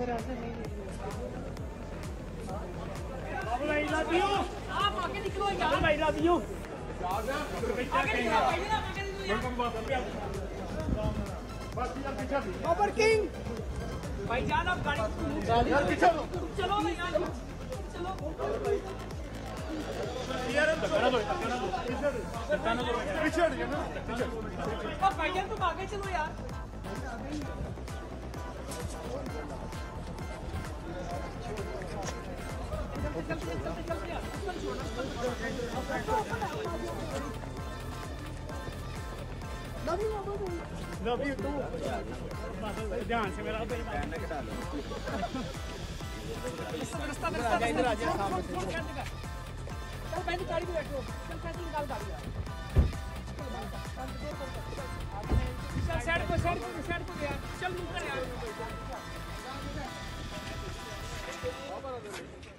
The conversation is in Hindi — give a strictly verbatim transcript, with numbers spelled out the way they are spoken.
भाई लव यू। आप आगे निकलो यार। भाई लव यू। आगे निकलो भाई ना आगे निकलो यार। बाबर किंग भाई जान आप गाड़ी यार पीछे चलो भाई यार चलो यार धक्का दो धक्का दो धक्का दो पीछे हट गया ना पीछे। ओ भाई यार तुम आगे चलो यार। Love you too. ध्यान से मेरा भाई कटा लो। रास्ता रास्ता इधर आ जा सामने से। चल पहले गाड़ी में बैठो। चल पहले निकाल गाड़ी यार। चल साइड को साइड को साइड को यार। चल मुंह कर यार।